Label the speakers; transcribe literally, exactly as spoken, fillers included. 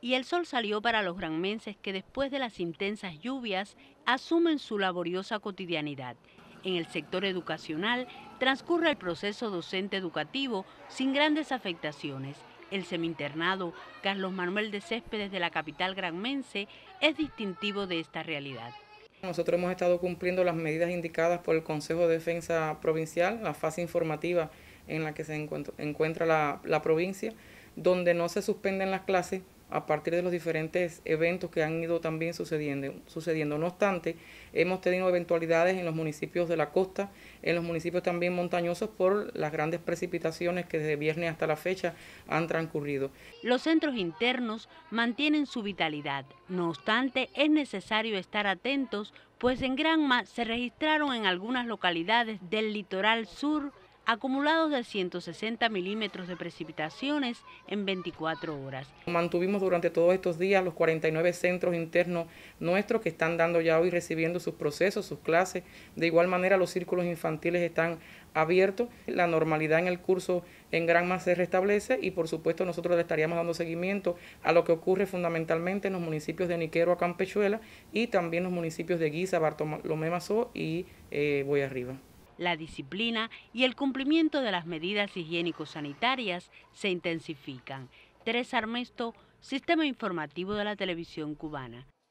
Speaker 1: Y el sol salió para los granmenses que después de las intensas lluvias asumen su laboriosa cotidianidad. En el sector educacional transcurre el proceso docente educativo sin grandes afectaciones. El semiinternado Carlos Manuel de Céspedes de la capital granmense es distintivo de esta realidad.
Speaker 2: Nosotros hemos estado cumpliendo las medidas indicadas por el Consejo de Defensa Provincial, la fase informativa en la que se encuentra, encuentra la, la provincia, donde no se suspenden las clases a partir de los diferentes eventos que han ido también sucediendo. sucediendo. No obstante, hemos tenido eventualidades en los municipios de la costa, en los municipios también montañosos por las grandes precipitaciones que desde viernes hasta la fecha han transcurrido.
Speaker 1: Los centros internos mantienen su vitalidad. No obstante, es necesario estar atentos, pues en Granma se registraron en algunas localidades del litoral sur acumulados de ciento sesenta milímetros de precipitaciones en veinticuatro horas.
Speaker 2: Mantuvimos durante todos estos días los cuarenta y nueve centros internos nuestros que están dando ya hoy recibiendo sus procesos, sus clases. De igual manera los círculos infantiles están abiertos. La normalidad en el curso en Granma se restablece y por supuesto nosotros le estaríamos dando seguimiento a lo que ocurre fundamentalmente en los municipios de Niquero a Campechuela y también los municipios de Guisa, Bartolomé Mazó y eh, Boyarriba.
Speaker 1: La disciplina y el cumplimiento de las medidas higiénico-sanitarias se intensifican. Teresa Armesto, Sistema Informativo de la Televisión Cubana.